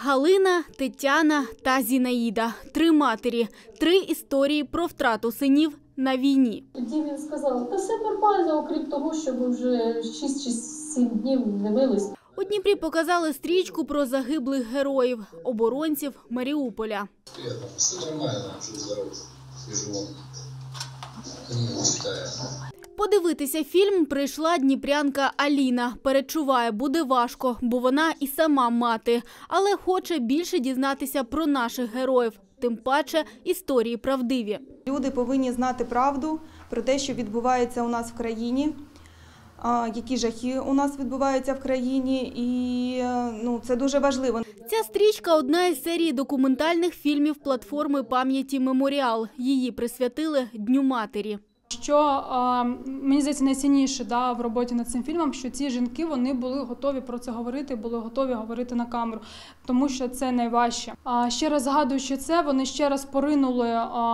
Галина, Тетяна та Зінаїда – 3 матері, 3 історії про втрату синів на війні. Тоді він сказав, та все нормально, окрім того, що ми вже 6 чи 7 днів не мились. У Дніпрі показали стрічку про загиблих героїв – оборонців Маріуполя. Все нормально, що здоров, свіжо. Книгу читаю. Подивитися фільм прийшла дніпрянка Аліна. Перечуває, буде важко, бо вона і сама мати. Але хоче більше дізнатися про наших героїв. Тим паче історії правдиві. Люди повинні знати правду про те, що відбувається у нас в країні, які жахи у нас відбуваються в країні, і це дуже важливо. Ця стрічка – одна із серії документальних фільмів платформи пам'яті «Меморіал». Її присвятили Дню матері. Що, мені здається, найцінніше в роботі над цим фільмом, що ці жінки, вони були готові про це говорити, були готові говорити на камеру, тому що це найважче. Ще раз згадуючи це, вони ще раз поринули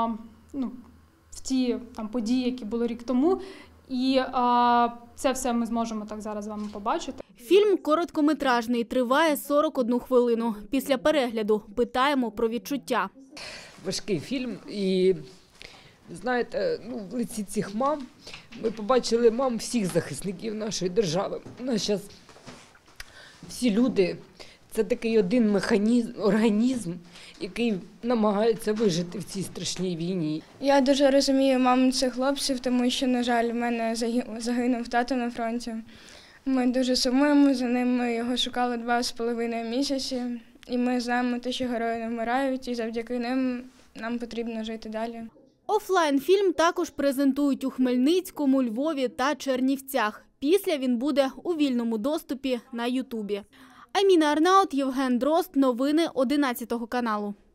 в ті події, які були рік тому, і це все ми зможемо так зараз з вами побачити. Фільм короткометражний, триває 41 хвилину. Після перегляду питаємо про відчуття. Важкий фільм і... Знаєте, в лиці цих мам ми побачили мам всіх захисників нашої держави. У нас зараз всі люди – це такий один організм, який намагається вижити в цій страшній війні. Я дуже розумію мам цих хлопців, тому що, на жаль, в мене загинув тато на фронті. Ми дуже сумуємо за ним, ми його шукали 2,5 місяці. І ми знаємо те, що герої не вмирають, і завдяки ним нам потрібно жити далі. Офлайн-фільм також презентують у Хмельницькому, Львові та Чернівцях. Після він буде у вільному доступі на Ютубі. Аміна Арнаут, Євген Дрозд. Новини 11 каналу.